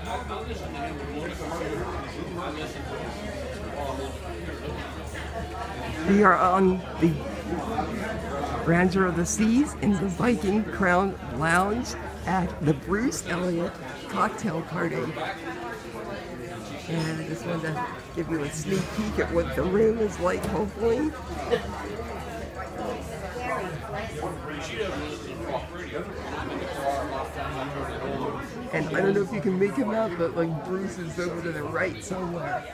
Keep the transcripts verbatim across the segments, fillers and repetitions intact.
We are on the Grandeur of the Seas in the Viking Crown Lounge at the Bruce Elliott Cocktail Party. And I just wanted to give you a sneak peek at what the room is like, hopefully. And I don't know if you can make him out, but like Bruce is over to the right somewhere.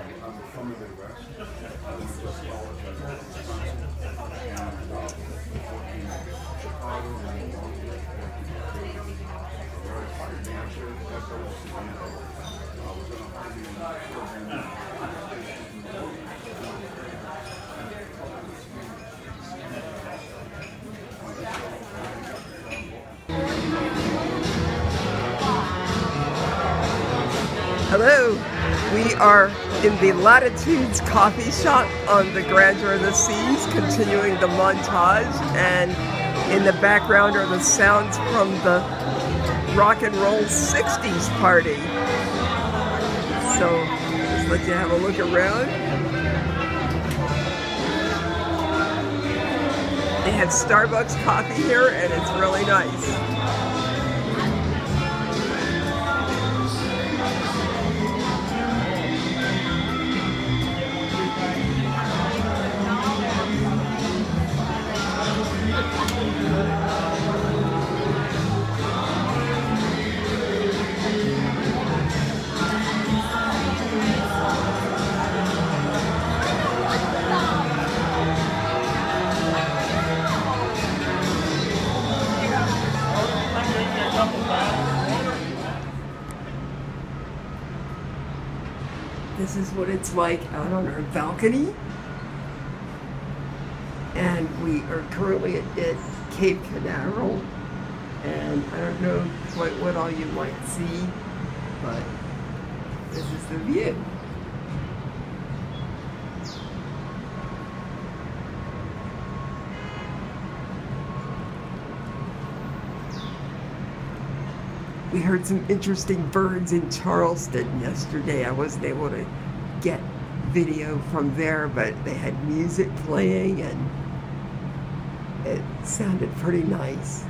Hello, we are in the Latitudes coffee shop on the Grandeur of the Seas, continuing the montage, and in the background are the sounds from the rock and roll sixties party. So let's let you have a look around. They have Starbucks coffee here and it's really nice. This is what it's like out on our balcony. And we are currently at, at Cape Canaveral. And I don't know quite what all you might see, but this is the view. We heard some interesting birds in Charleston yesterday. I wasn't able to get video from there, but they had music playing and it sounded pretty nice.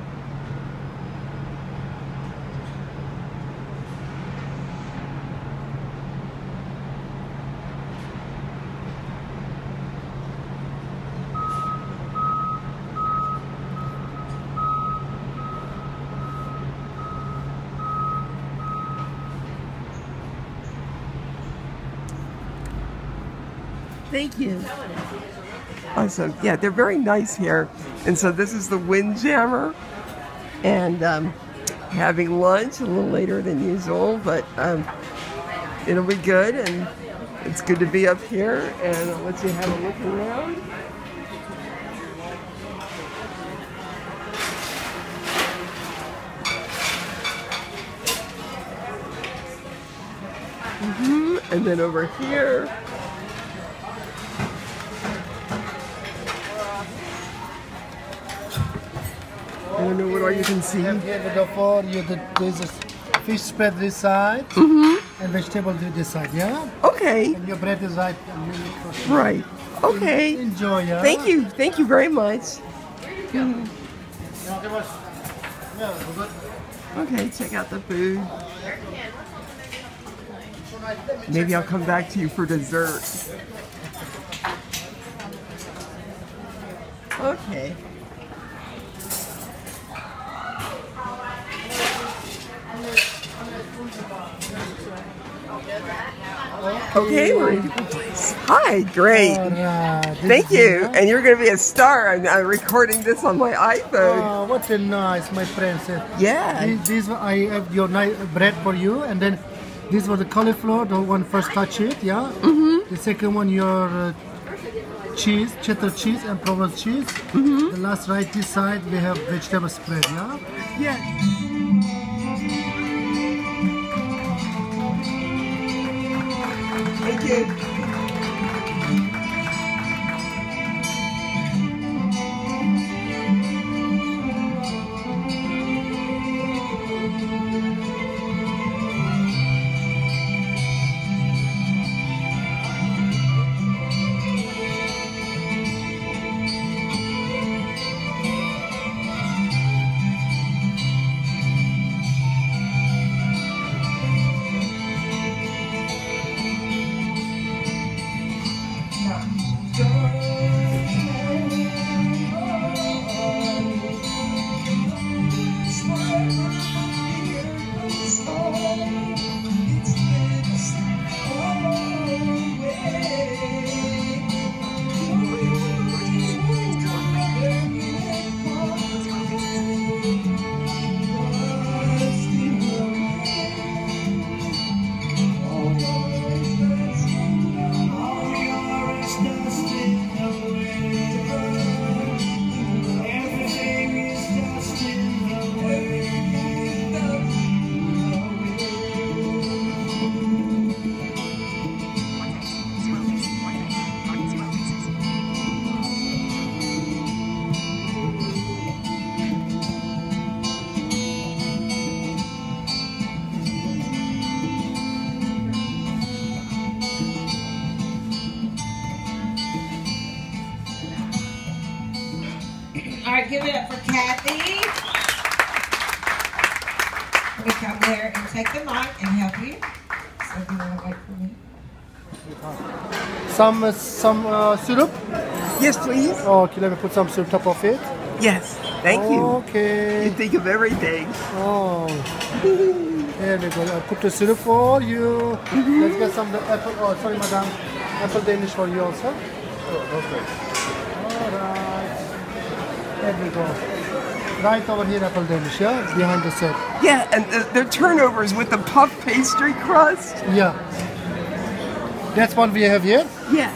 Thank you. Awesome. Yeah, they're very nice here. And so this is the Windjammer. And um, having lunch a little later than usual, but um, it'll be good. And it's good to be up here. And I'll let you have a look around. Mm-hmm. And then over here. I don't know what all you can see. Here we go for you. The, there's a fish spread this side, mm-hmm. and vegetable to this side. Yeah. Okay. And your bread is right. Right. Okay. Enjoy. Yeah. Thank you. Thank you very much. Mm. Okay. Check out the food. Maybe I'll come back to you for dessert. Okay. Okay, we're in the place. Hi, great. Right. Thank you. And you're going to be a star. I'm, I'm recording this on my iPhone. Oh, what a nice, my friend said. Yeah. This, this I have your nice bread for you, and then this was the cauliflower. The one first touch it, yeah. Mm-hmm. The second one your uh, cheese, cheddar cheese, and Provence cheese. Mm-hmm. The last right this side we have vegetable spread, yeah. Yeah. Thank you. give it up for Kathy. I'm going to come there and take the mic and help you. So if you want to wait for me. Some uh, some uh, syrup? Yes, please. Oh, okay, let me put some syrup top of it. Yes, thank you. Okay. You think of everything. Oh. There we go. I'll put the syrup for you. Mm-hmm. Let's get some the apple. Oh, sorry, madam. Apple Danish for you also. Oh, okay. Alright. There we go. Right over here, apple Danish, yeah? Behind the set. Yeah, and the, their turnovers with the puff pastry crust. Yeah. That's what we have here? Yeah.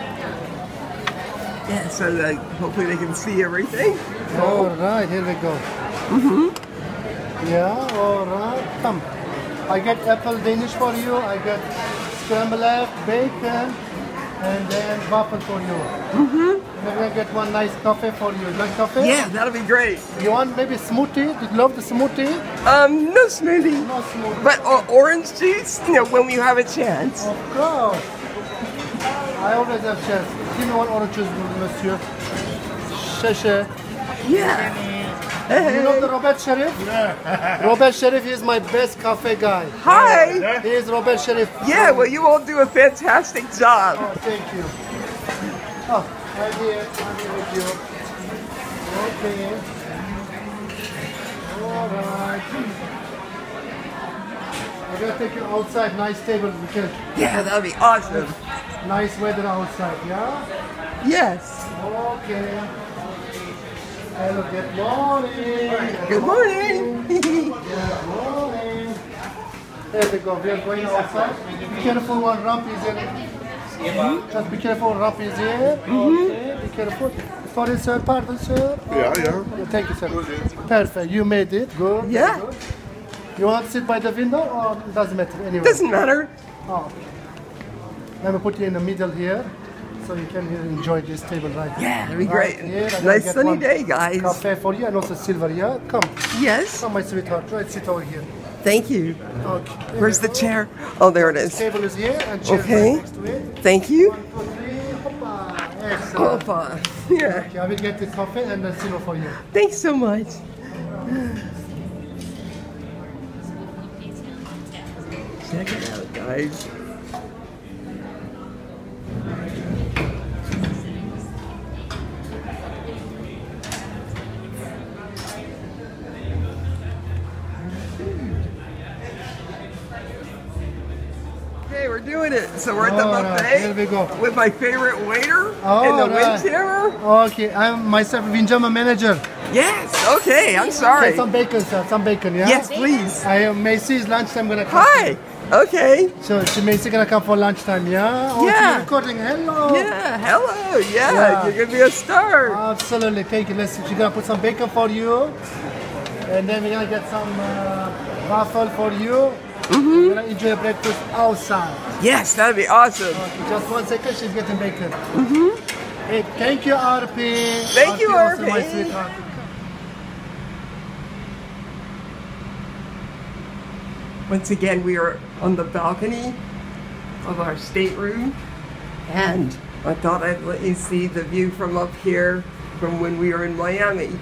Yeah, so that hopefully they can see everything. Alright, here we go. Mm-hmm. Yeah, alright. Come. I get apple Danish for you. I get scrambled egg, bacon, and then waffle for you. Mm-hmm. And then I get one nice coffee for you. Like coffee? Yeah, that'll be great. You want maybe smoothie? Do you love the smoothie? Um, no smoothie. No smoothie. But uh, orange juice, you know, when we have a chance. Of course. I always have chance. Give me one orange juice, monsieur. Sheshe. Yeah. You know the Robert Sharif? Yeah. Robert Sharif is my best cafe guy. Hi. He is Robert Sharif. Yeah, well, you all do a fantastic job. Oh, thank you. Oh, I'm here. I'm here with you. Okay. All right. I'm gonna take you outside. Nice table. We can. Yeah, that'll be awesome. Nice weather outside. Yeah. Yes. Okay. Hello, good morning. Good morning. Good morning. There we go. We are going outside. Be careful, one ramp is here. Mm-hmm. Just be careful, ramp is here. Mm-hmm. Okay, be careful. Sorry, sir. Pardon, sir. Yeah, yeah. Thank you, sir. Perfect. You made it. Good. Yeah. Good. You want to sit by the window or it doesn't matter? Anyway. Doesn't matter. Oh. Let me put you in the middle here. So you can enjoy this table right here. Yeah, that'd be great. Right here, and nice get sunny one day, guys. Cafe for you and also silver, yeah? Come. Yes. Come, my sweetheart. Right, sit over here. Thank you. Okay. Where's the chair? Oh, there it is. Table is here and chair Okay. right next to it. Thank you. One, two, three. Hoppa. Excellent. Opa. Yeah. Okay, I will get the coffee and the silver for you. Thanks so much. Check it out, guys. Okay, we're doing it. So we're at the All right, buffet here we go. with my favorite waiter All and the right. windjammer. Okay, I'm myself Windjammer manager. Yes. Okay. I'm sorry. Get some bacon, sir. Some bacon, yeah? Yes, please. I am Macy's lunchtime gonna come. Hi. Okay. So she Macy gonna come for lunchtime, yeah? Oh, Yeah. she's recording. Hello. Yeah. Hello. Yeah. Yeah. You're gonna be a star. Absolutely. Thank you. Let's. She's gonna put some bacon for you, and then we're gonna get some uh, waffle for you. Mm-hmm. We're gonna enjoy breakfast outside. Yes, that'd be awesome. Okay, just one second. She's getting bacon. Mm-hmm. Hey, thank you, R P. Thank you, also R P. my sweetheart. Once again, we are on the balcony of our stateroom, and I thought I'd let you see the view from up here from when we were in Miami.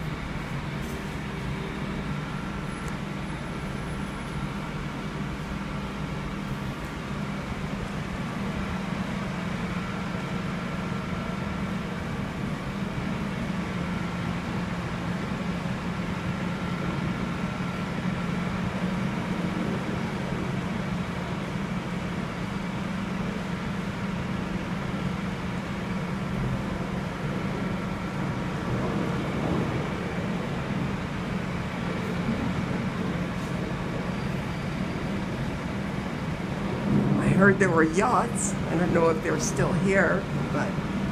I heard there were yachts. I don't know if they're still here, but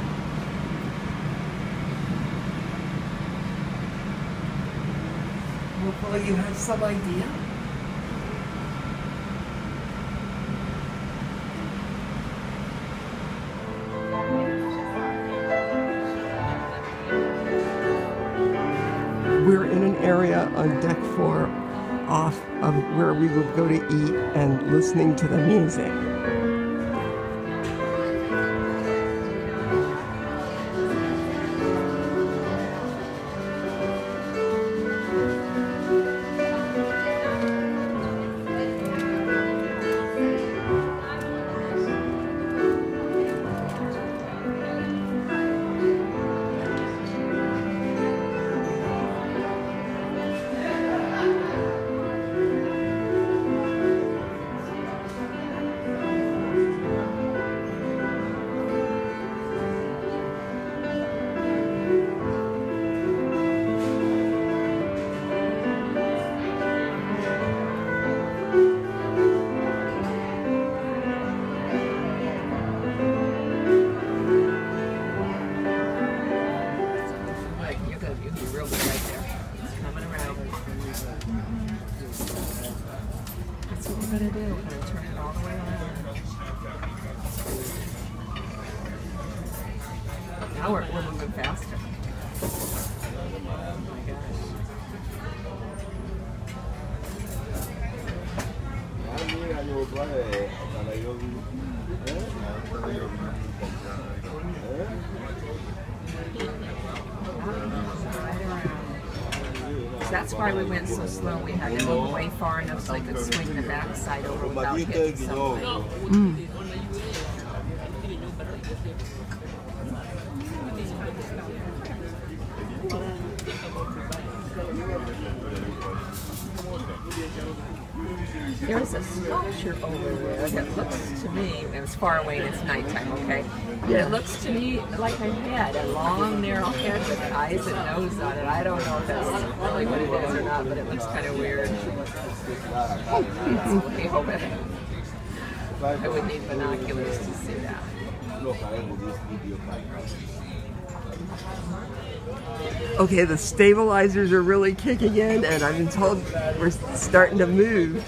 hopefully you have some idea. We're in an area on deck four off of where we will go to eat and listening to the music. that's what we're going to do. We're going to turn it all the way around. Now we're, we're moving faster. Oh my gosh. So that's why we went so slow. We had to move away far enough so I could swing the backside over without hitting something. Mm. There's a sculpture over there that looks to me, it was far away and it's nighttime, okay? Yeah. It looks to me like a head, a long, narrow head with eyes and nose on it. I don't know if that's really what it is or not, but it looks kind of weird. That's way over there. I would need binoculars to see that. Okay, the stabilizers are really kicking in, and I've been told we're starting to move.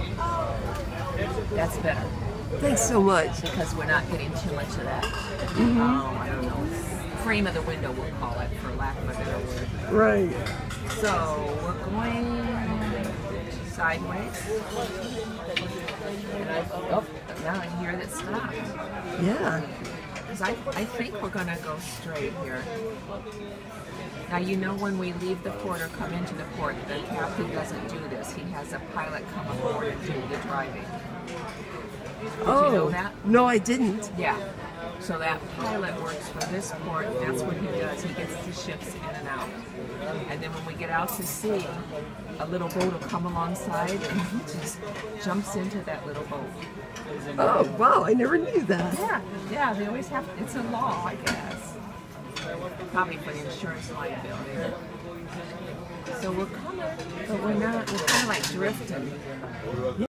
That's better. Thanks so much. Because we're not getting too much of that. Mm-hmm. um, I don't know, frame of the window, we'll call it, for lack of a better word. Right. So we're going sideways. And I, oh, now I hear that stopped. Yeah. Because I, I think we're going to go straight here. Now, you know, when we leave the port or come into the port, the captain doesn't do this. He has a pilot come aboard and do the driving. Did oh, you know that? No, I didn't. Yeah. So that pilot works for this port, and that's what he does. He gets the ships in and out. And then when we get out to sea, a little boat will come alongside, and he just jumps into that little boat. Oh, wow, I never knew that. Yeah, yeah, they always have, it's a law, I guess. Probably for the insurance liability. So we're coming, but we're not, we're kind of like drifting.